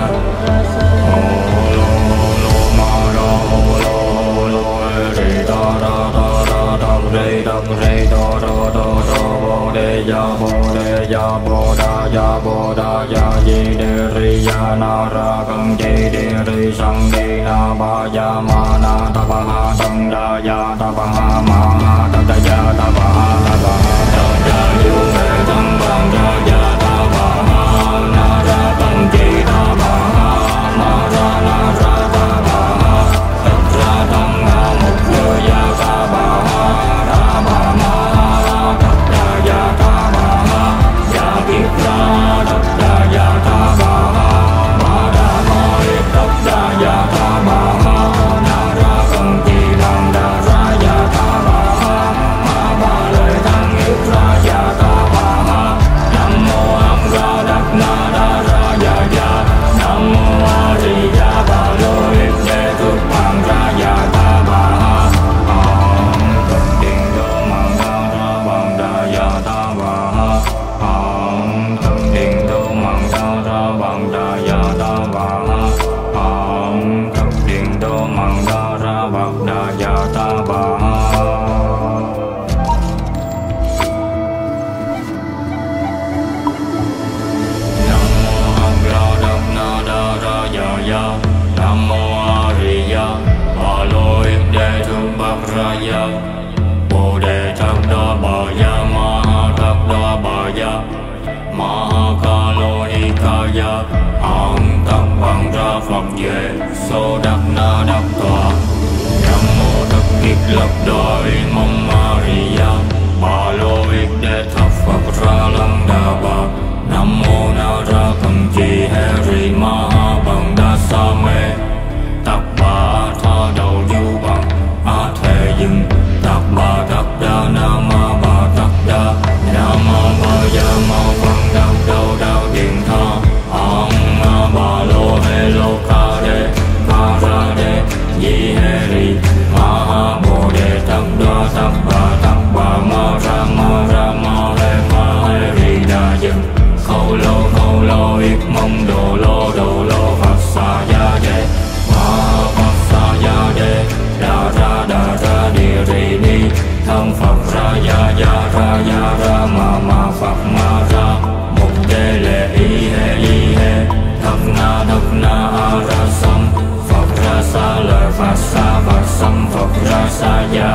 Re Đam Re Do Bồ Đề Ya Bồ Đà Ya Di Đề Ri Ya Na Ra Căng Chi Đề Ri Sang Đi Na Ba Ya Ma Na Ta Ba Ha Tăng Đa Ya Ta Ba Ha Ma Ha Ta Đa Ya Ta Ba Ha Ta Đa Yu Mê Tăng Bang Đa Ya Ta Ba Ha Na Ra Căng Chi Ta Ba Ha Ma Ra Na Ra Ta Ba Ha Tất Ra Tăng Ha Mục Lư Ya Ta Ba Ha Ta Ba Ma Tất Đa Ya Ta Ba Ha Ya Kiết Ra Tất Đa Ya Ta Ba Ha Ma Đa Ma Yết Tất Đa Ya Ta Ba Ha Na Ra Căng Chi Đam Đa Ra Ya Ta Ba Ha Ma Ba Lợi Tăng Yết Ra Ya Ta Ba Ha Nam Mô Am Ra Đắc Na Đa Ra Ya Ya Nam Mô A Di Đà Bà Lô Yết Đế Thượng Bằng Ra Ya Ta Ba Ha Thượng Điện Đô Mạng Đa Ra Bằng Đa Ya Ta Ba Ha Thượng Điện Đô Mạng Đa Ra Bằng Đa Ya Ta Ba Ha Thượng Điện Đô Mạng Đa Ra Bằng Đa Ya Ta Ba Ha Nam mô Am Ra Đắc Na Đa Ra Ya Ya Nam mô A Di Đà Bà Lô Yết Đế Thượng Bát Raya Bồ Đề Thập Đa Bà Ya Ma Ha Thập Đa Bà Ya Ma Ha Ca Lô Ni Ca Ya An Tập Bằng Ra Phật Về Sô Đắc Na Đắc Tòa Nam mô Thập Kiết Lập Đại Mong Maria Bà Lô Yết Đế Thập Phật Ra Lăng Đà Bà Nam mô Na Ra Cầm Chi Hê Ri Ma Ha Bằng Đa Sa Mê Tắc Bà Tha Đầu Du Bằng A Thê Dừng Tắc Bà Tắc Đa Nam Ma Bà Tắc Đa Nam Ma Bà Ya Ma Phật Đắc Đầu Đạo Điện Tha An Ma Bà Lô Hê Lô Ca Đê Ca Ra Đê Di Hê Ri Ma Ha Bồ Đề Tắc Bà Ma Ra Ma Hê Ri Đa Dừng Khâu Lô Yết Mong Đồ Lô Phật Sa Ya Đê Ma Phật Sa Ya Đê Đa Ra Địa Ri Ni Thân Phật Ra Ya Ma Phật Ma Ra Mục Đê Lệ Y Hê Thập Na A Ra Sam Phật Ra Sa Lợi Phật Sam Phật Ra Sa Ya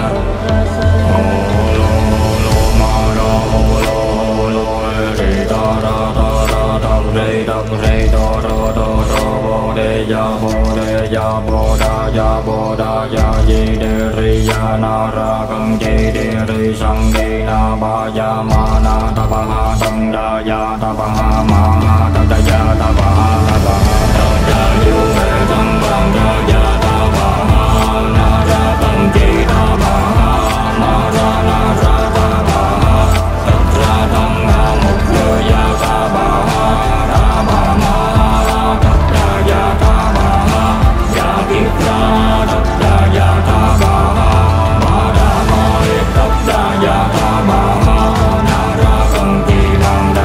Re Bồ Đề Ya Bồ Đà Ya Di Đề Ri Ya Na Ra Căng Chi Đề Ri Sang Đi Na Ba Ya Ma Na Ta Ba Ha Tăng Đa Ya Ta Ba Ha Ma Ha Ta Đa Ya Ta Ba Ha Ta Đa Yu Mê Tăng Bang Đa Ya Ta Ba Ha Na Ra Căng Chi Ta Ba Ha Ma Ra Na Ra Ta Ba Ha Tất Ra Tăng Ha Mục Lư Ya Ta Ba Ha Ta Ba Ma Tất Đa Ya Ta Ba Ha Ya Kiết Ra Tất Đa Ya Ta Ba Ha Ma Đa Ma Yết Tất Đa Ya Ta Ba Ha Na Ra Căng Chi Đam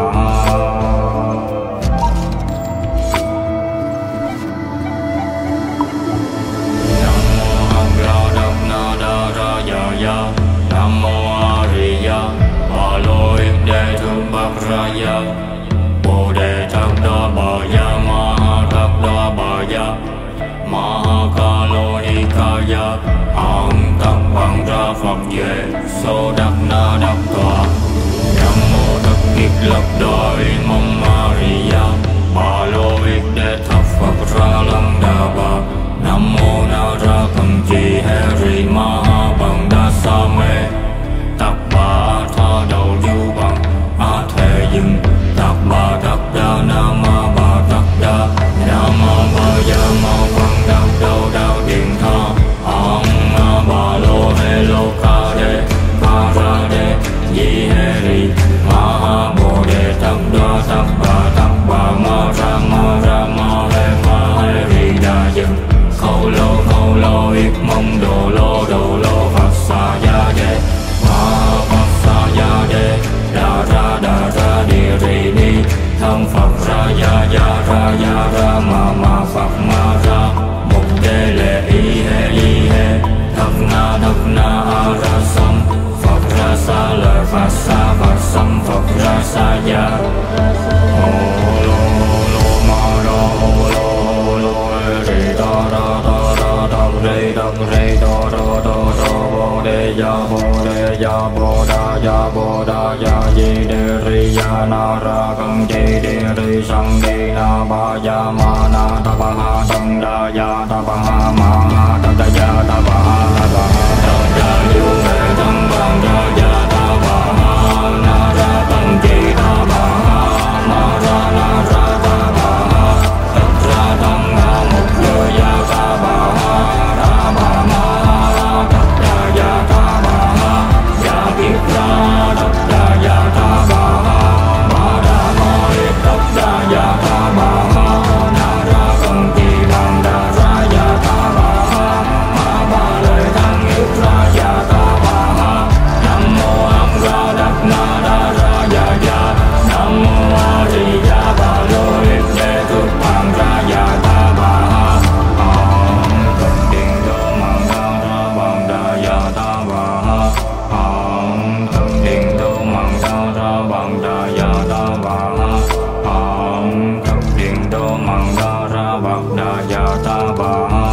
Nam mô A Di Đà Bà Lô Yết Đế Thương Bạc Raya Bồ Đề Thập Đa Bà Ya Ma Ha Thập Đa Bà Ya Ma Ha Ca Lô Ni Ca Ya An Tập Bằng Ra Phật Về Sô Đắc Na Đắc Tòa Nam mô Thập Kiết Lập Đại Mong Maria Bà Lô Yết Đế Thập Phật Ra Lăng Đà Bà Nam mô Na Ra Cầm Chi Heri Ma Ha Bằng Đa Sa Mê Tắc Bà Tha Đầu Du Bằng A Thề Dừng Tắc Bà Tắc Đa Nam Ma Bà Tắc Đa Nam Ma Bà Ya Ma Văn Đắc Đầu Đạo Điện Tha An Ma Bà Lô Hê Lô Ca Đê Ca Ra Đê Di Hê Ri Ma Ha Bồ Đề Tắc Đa Tắc Bà Ma Ra Ma Hê Ri Đa Dừng Khâu Lô Yết Mông Đồ Lô Phật Sa Ya Đê Ma Phật Sa Ya Đê Đa Ra Địa Ri Ni Thân Phật Ra Ya Ma Phật Ma Ra Mục Đê Lệ Y Hê Thập Na A Ra Sam Phật Ra Sa Lợi Phật Sam Phật Ra Sa Ya Hồ Lô Ma Lô Ri Da Re Bồ Đề Ya Bồ Đà Ya Di Đê Ri Ya Na Ra Căng Chi Đê Ri Sang Đi Na Ba Ya Ma Na Ta Ba Ha Tăng Đa Ya Ta Ba Ha Ma Ha Ta Ya Ta Ba Ha Tăng Đa Yu Mê Tăng Bang Đa Ya Ta Ba Ha Na Ra Căng Chi Ta Ba Ha Ma Ra Na Ra Ta Ba Ha Tất Ra Tăng Ha Mục Lư Ya Ta Ba Ha Ta Ba Ma Tất Đa Ya Ta Ba Ha Ya Kiết Ra Tất Đa Ya Ta Ba Ha Ma Đa Ma Yết Tất Đa Ya Ta Ba Ha Na Ra Căng Chi Bang Đa Ra Ya Ta Ba Ha Ma Ba Lợi Tăng Yết Ra Ya Ta Ba Ha Nam Mô Am Ra Đắc Na Đa Ra Ya Ya Nam Mô A Di Đà Bà Lô Yết Đế Thượng Bang Ra Ya Ta Ba Ha Thập Điện Đô Mạng Đa Ra Bang Đa Ya Ta Ba Ha Thập Điện Đô Mạng Đa Ra Bang Đa Ya Ta Ba Ha Thập Điện Đô Mạng Đa Ra Bang Đa Ya Ta Ba Ha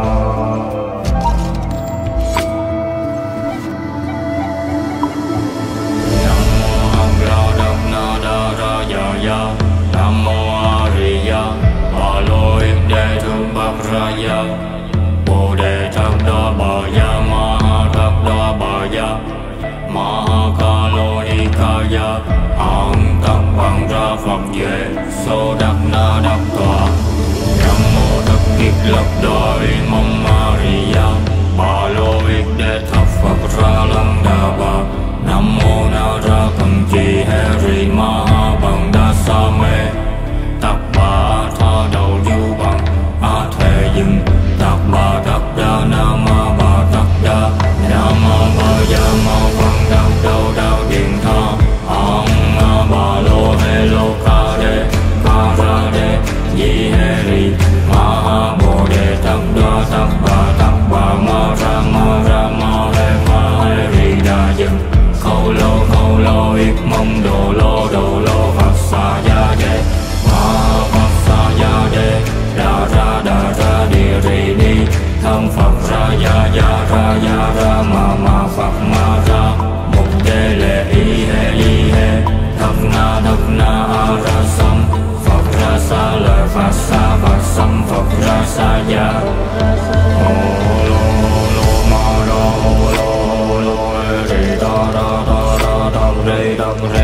Nam mô A Di Đà Bà Lô Yết Đế Thương Bạc Raya Bồ Đề Thập Đa Bà Ya Ma Ha Thập Đa Bà Ya Ma Ha Ca Lô Ni Ca Ya An Tập Bằng Ra Phật Về Sô Đắc Na Đắc Tòa Nam mô Thập Kiết Lập Đại Mong Maria Bà Lô Yết Đế Thập Phật Ra Lăng Đà Bà Nam mô Na Ra Cầm Chi Heri Ma Ha Bằng Đa Sa Mê Tắc Bà Tha Đầu Du Bằng A Thề Dừng Tắc Bà Tắc Đa Nam Ma Bà Tắc Đa Nam Ma Bà Ya Ma Văn Đắc Đầu Đạo Điện Tha An Ma Bà Lô Hê Lô Ca Đê Ca Ra Đê Di Hê Ri Ma Ha Bồ Đề Tắc Bà Ma Ra Ma Hê Ri Đa Dừng Khâu Lô Yết Mông Đồ Lô Phật Sa Ya Đê Ma Phật Sa Ya Đê Đa Ra Địa Ri Ni Thân Phật Ra Ya Ma Phật Ma Ra Mục Đê Lệ Y Hê Thập Na A Ra Sam Phật Ra Sa Lợi Phật Sam Phật Ra Sa Ya Hồ Lô Ma Lô Ri Da Re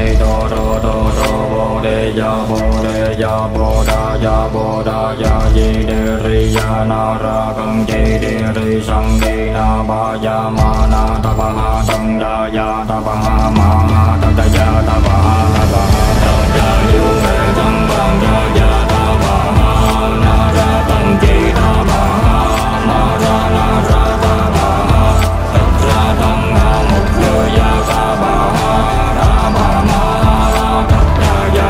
Bồ Đề Ya Bồ Đà Ya Di Đê Ri Ya Na Ra Căng Chi Đê Ri Sang Đi Na Ba Ya Ma Na Ta Ba Ha Tăng Đa Ya Ta Ba Ha Ma Ha Ta Ya Ta Ba Ha Tăng Đa Yu Mê Tăng Bang Đa Ya Ta Ba Ha Na Ra Căng Chi Ta Ba Ha Ma Ra Na Ra Ta Ba Ha Tất Ra Tăng Ha Mục Lư Ya Ta Ba Ha Ta Ba Ma Tất Đa Ya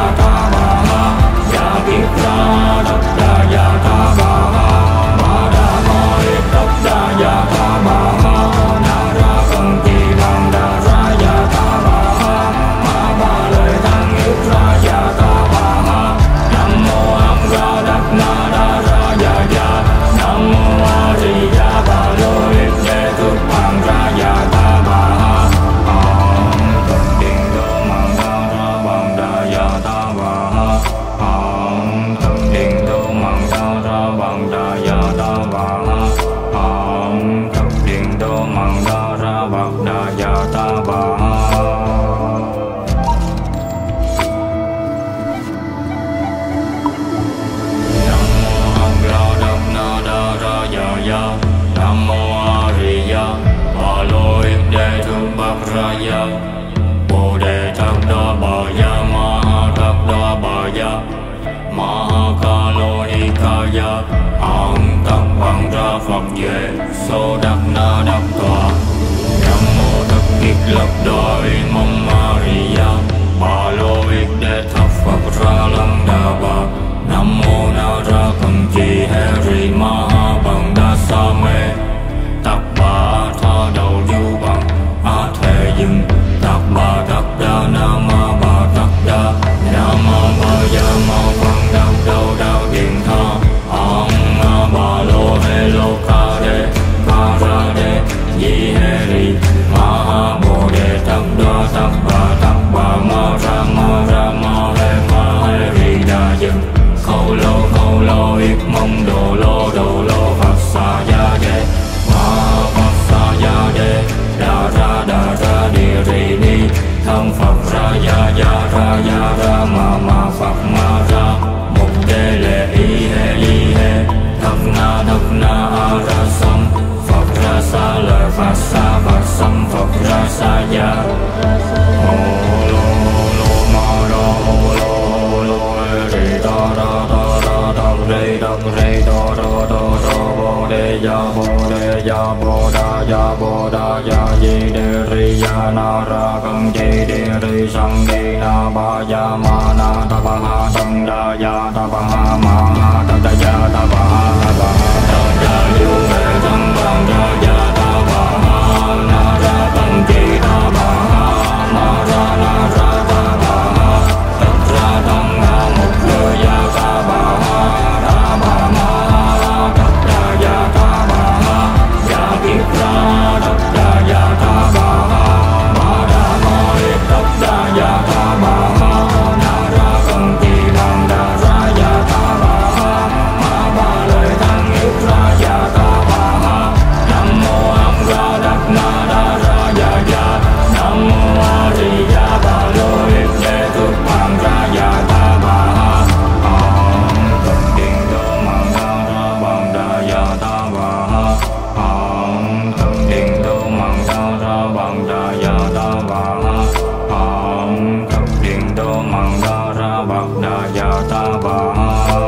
Bodhaya Di Đề Ri Ya Na Ra Căng Chi Đề Ri Sang Di Na Ba Ya Ma Na Ta Ba Ha Tăng Đa Ya Ta Ba Ha Ma Ha Ta Da Ya Ta Ba Ha Ba Ha Ta Da Yu Mê Tăng Bang Ra Ya Ta Ba Ha Na Ra Căng Chi Ta Ba Ha Ma Ra Na Ra Ta Ba Ha Tất Ra Tăng Ha Mục Lư Ya Ta Ba Ha Ra Ba Ma Tất Da Ya Ta Ba Ha Ya Kiếp Ra Tất Da Ya Ta Ba Ha Ma Ra Ma Ip Tất Da Ya Ta Ba Ha Na Ra Căng Chi Bang Đa Ra Ya Ta Ba Ha Ma Ba Lợi Tăng Ip Ra Ya Ta Ba Ha Nam Mô Am Ra Đắc Na Đa Ra Ya Ya Nam Mô A Di Đà Ba Lô Ip Đề Thúc Bang Ra Ya Ta Ba Ha Tâm Điện Đô Mang Đa Ra Bang Đa Ya Ta Ba Ha Tâm Điện Đô Mang Đa Ra Bang Đa Ya Ta Ba Ha Tâm Điện Đô Mang Đa Ra Bang Đa Ya Ta Ba Ha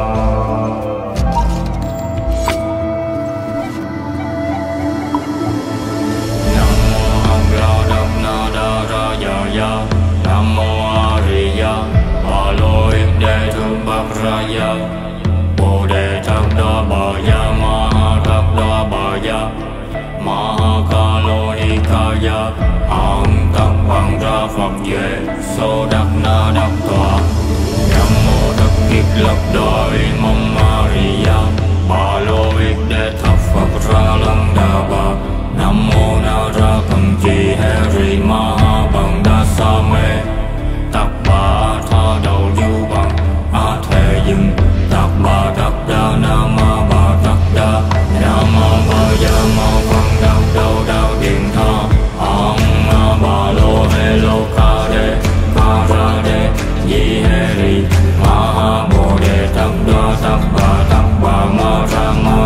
Nam Mô Am Ra Đắc Na Đa Ra Ya Ya Nam Mô A Di Đà Ba Lô Ip Đề Thúc Bang Ra Ya Bồ Đề Thập Đa Bà Ya Ma Ha Thập Đa Bà Ya Ma Ha Ca Lô Ni Ca Ya An Tất Bang Ra Phật Duệ Số Đắc Na Đắc Tòa Nam Mô Thất Kiếp Lập Đội Mong Maria Ba Lô Ip Đề Thập Phật Ra Lăng Đà Bà Nam Mô Na Ra Căng Chi Hê Ri Ma Ha Bằng Đa Sa Mê Tắc Bà Tha Đầu Du Bằng A Thề Dừng Tắc Bà Tắc Đa Nam Ma Bà Tắc Đa Nam Ma Ba Ya Ma Phật Đắc Đầu Đạo Điện Tha An Ma Ba Lô Hê Lô Ca Đê Ca Ra Đê Di Hê Ri Ma Ha Bồ Đề Tắc Đa Tắc Bà Ma Ra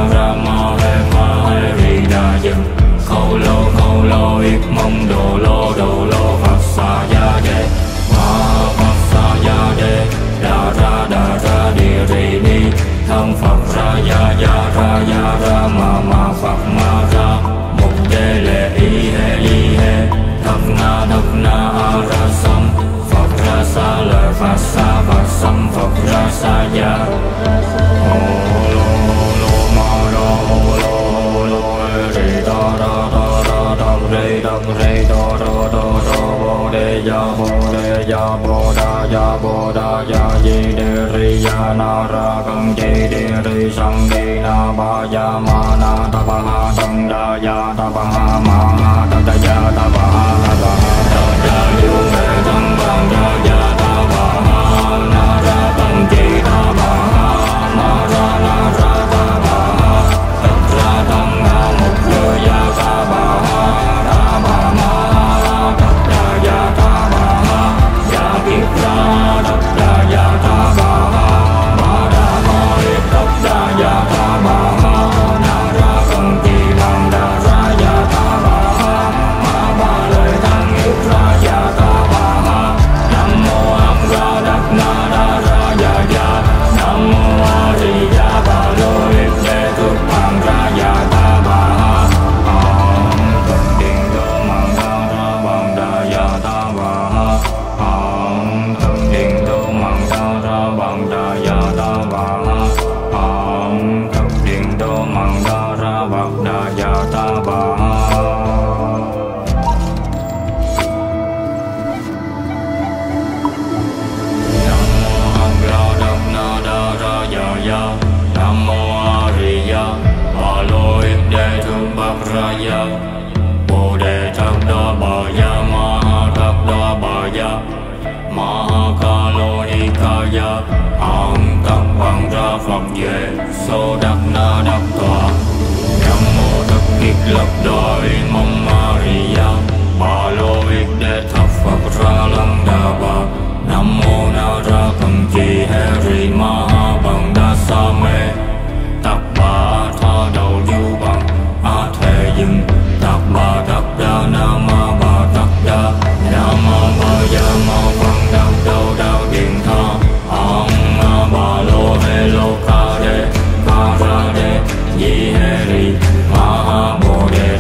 Hê Ri Đa Dừng Khâu Lô Ít Mong Đồ Lô Phật Sa Ya Đê Ma Phật Sa Ya Đê Đa Ra Đi Ri Ni Thân Phật Ra Ya Ra Ma Phật Ma Ra Mục Đê Lệ Y Hê Thập Na A Ra Sam Phật Ra Sa Lợi Phật Sam Phật Ra Sa Ya Hồ Lô Ma Ra Hồ Lô Ri Da Ra Ri Do Bồ Đề Ya Bồ Đà Ya Di Đề Ri Ya Na Ra Căng Chi Đề Ri Sang Di Na Ba Ya Ma Na Ta Ba Ha Tăng Đa Ya Ta Ba Ha Ma Ha Ta Da Ya Ta Ba Ha Ta Da Yu Mê Tăng Bang Ra Ya Ta Ba Ha Na Ra Căng Chi Ta Ba Ha Ma Ra Na Ra Ta Ba Ha Tất Ra Tăng Ha Mục Lư Ya Ta Ba Ha Ra Ba Ma Tất Da Ya Ta Ba Ha Ya Kiếp Ra Tất Da Ya Ta Ba Ha Ma Ra Ma Ip Tất Da Ya Ta Ba Ha Na Ra Căng Chi Bang Đa Ra Ya Ta Ba Ha Ma Ba Lợi Tăng Ip Ra Ya Ta Ba Ha Nam Mô Am Ra Đắc Na Đa Ra Ya Ya Nam Mô A Di Đà Ba Lô Ip Đề Thúc Bang Ra Ya Ta Ba Ha Tâm Điện Đô Mang Đa Ra Bang Đa Ya Ta Ba Ha Tâm Điện Đô Mang Đa Ra Bang Đa Ya Ta Ba Ha Tâm Điện Đô Mang Đa Ra Bang Đa Ya Ta Ba Ha Nam Mô Am Ra Đắc Na Đa Ra Ya Ya Nam Mô A Di Đà Ba Lô Ip Đề Thúc Bang Ra Ya Bồ Đề Thập Đa Bà Ya Ma Ha Thập Đa Bà Ya Ma Ha Ca Lô Ni Ca Ya An Tất Bang Ra Phật Duệ Số Đắc Na Đắc Tòa Nam Mô Thất Kiếp Lập Đội Mong Maria Ba Lô Ip Đề Thập Phật Ra Lăng Đà Bà Nam Mô Na Ra Căng Chi Hê Ri Ma Ha Bằng Đa Sa Mê Tắc Bà Tha Đầu Du Bằng A Thề Dừng Tắc Bà Tắc Đa Nam Ma Bà Tắc Đa Nam Ma Ba Ya Ma Phật Đắc Đầu Đạo Điện Tha An Ma Ba Lô Hê Lô Ca Đê Ca Ra Đê Di Hê Ri Ma Ha Bồ Đề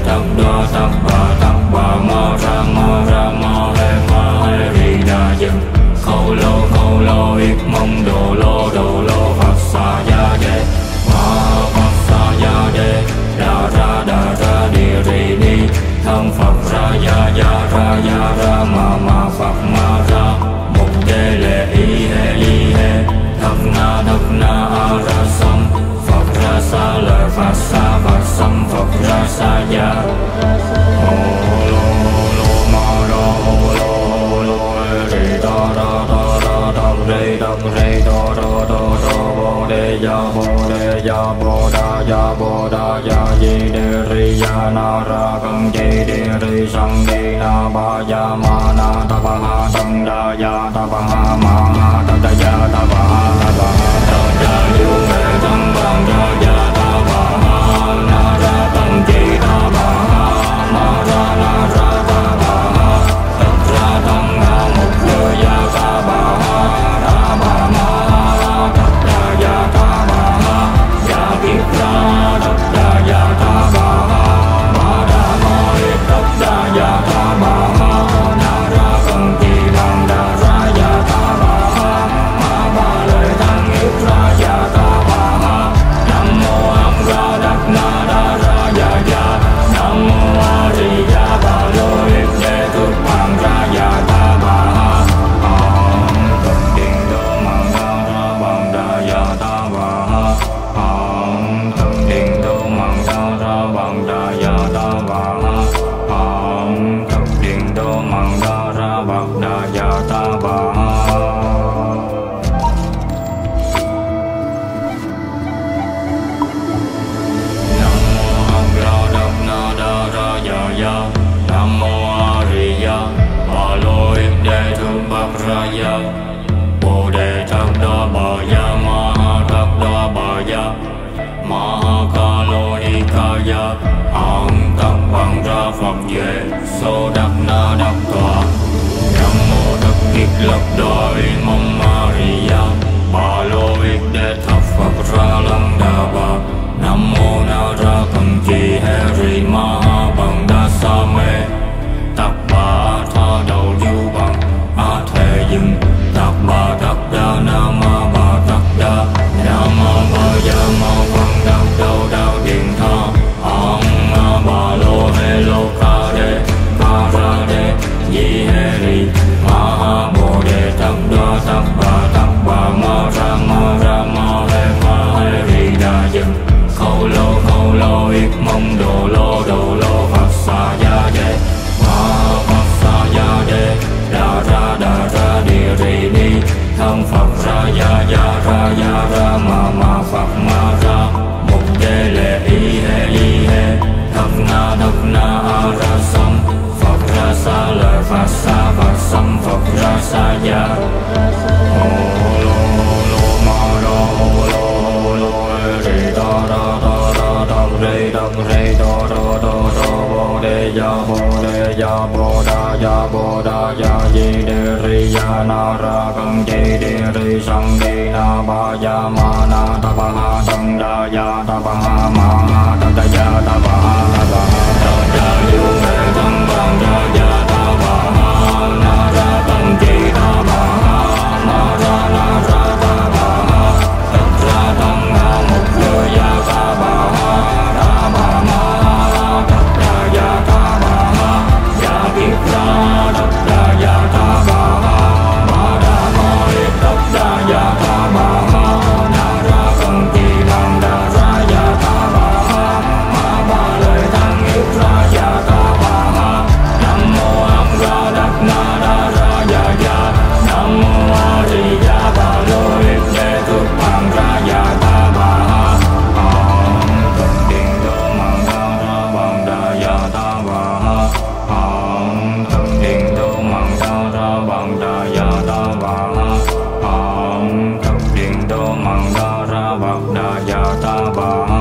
re do do do do bo de ya bo da ya di de ri ya na ra căng di de ri sang di na ba ya ma na ta ba ha tăng da ya ta ba ha ma ha ta da ya ta ba ha ta da yu me tăng bang da ya ta ba ha na ra căng di ta ba ha ma ra na ra ta ba ha tập ra tăng ha một người ya ta ba ha ta ba ma tập da ya ta ba ha ya kiếp ra tập da ya ta ba ha ma ra ma tập da ya ta ba ha na ra căng di bang da ra ya ta ba ha ma ba lời tăng kiếp ra ya ta ba ha nam mô am ra đắc na đa ra ya ya nam mô a di đà bà lô yết đề thực bằng ra ya ta ba ha thần điện đô mang ra ra bằng đa ya ta ba ha thần điện đô mang ra ra bằng đa ya ta ba ha thần điện đô mang ra ra bằng đa ya ta ba ha nam mô a di đà bà lô yết đề thượng bậc ra ya bồ đề thập đa bà ya ma ha thập đa bà ya ma ha ca lô ni ca ya an tập bằng ra phật về số đắc na đắc tòa nam mô thập kiết lập đội mong ma ri ya bà lô yết đề thập phật ra lăng đà bà nam mô na ra căng chi he ri ma ha bằng đa sa mê tập ba tha đầu du bằng a thể dừng tập ba tập đa nam ma ba tập đa nam ma ba ya ma văn đắc đầu đạo điện tha an ma ba lô he lô ca ra de di he ri ma ha bồ đề tập ba ma he ri đa dừng khâu lô yết mong đồ lô phật sa ya de phật sa ya de đa ra di ri ni thân phật ra ya ra ma phật ma ra mục đê lệ y he thập na a ra sam phật ra sa lời phật sam phật ra sa ya ho lo ma ra ho lo ri da re do bo de ya da ya di de ri ya na ra căng di de ri sang di na ba ya ma na ta ba ha tăng da ya ta ba ha ma ha ta da ya ta ba ha ta da yu me tăng bang da ya ta ba ha na ra căng di ta ba ha ma ra na ra ta ba ha tập ra tăng ha một người ya ta ba ha ta ba ma tập da ya ta ba ha ya kiếp ra tập da ya ta ba ha ma ra ma tập da ya ta ba ha na ra căng chi bang da ra ya ta ba ha ma ba lời tăng kiếp ra ya ta ba ha nam mô am ra đắc na đa ra ya ya nam mô a di đà bà lô yết đề thực bằng ra ya ta ba ha thần điện đô mang ra ra bằng đa ya ta ba ha thần điện đô mang ra ra bằng đa ya ta ba ha thần điện đô mang ra ra bằng đa ya ta ba ha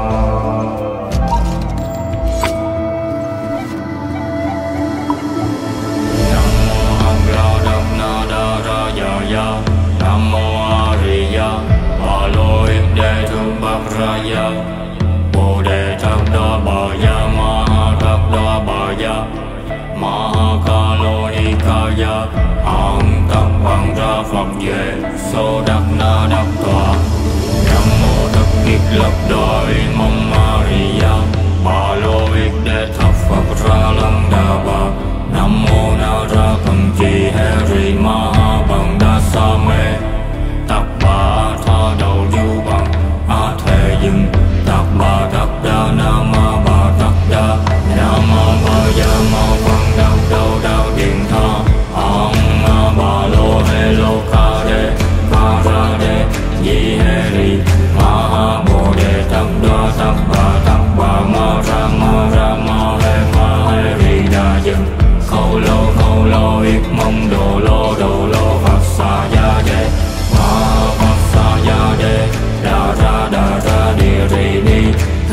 nam mô a di đà bà lô yết đề thượng bậc ra ya bồ đề thập đa bà ya ma ha thập đa bà ya ma ha ca lô ni ca ya an tập bằng ra phật về số đắc na đắc tòa nam mô thập kiết lập đội mong ma ri ya bà lô yết đề thập phật ra lăng đà bà nam mô na ra căng chi he ri ma ha bằng đa sa mê tập ba tha đầu du bằng a thể dừng tập ba tập đa nam ma ba tập đa nam ma ba ya ma văn đắc đầu đạo điện tha an ma ba lô he lô ca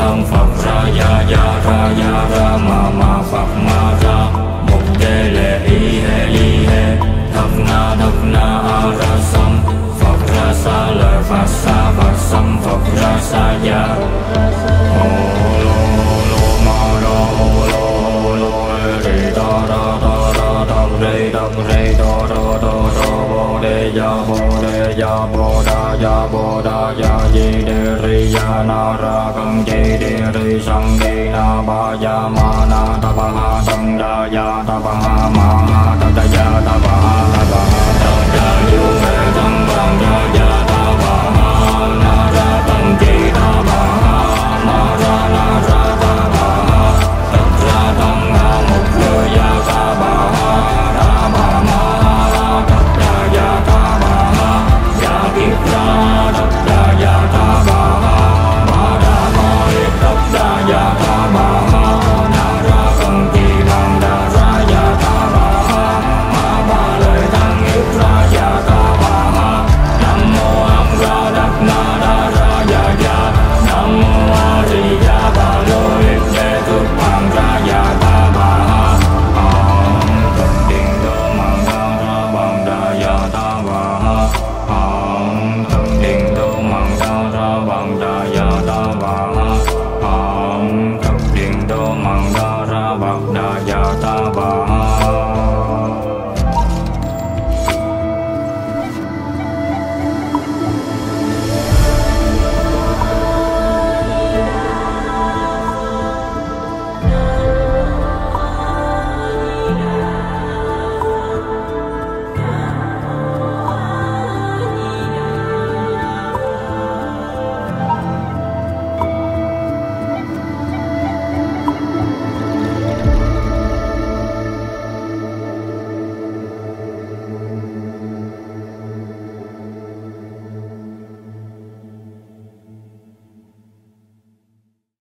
Nam Phật ra ya ma Phật ma ra mục đê lệ y he thập na a ra sam Phật ra sa lời Phật sam Phật ra sa ya ho lo ma ra ho lo re da re bo de ya bo da ya di de ri ya na ra căng di de ri sang di na ba ya ma na ta ba ha tăng da ya ta ba ha ma ha ta da ya ta ba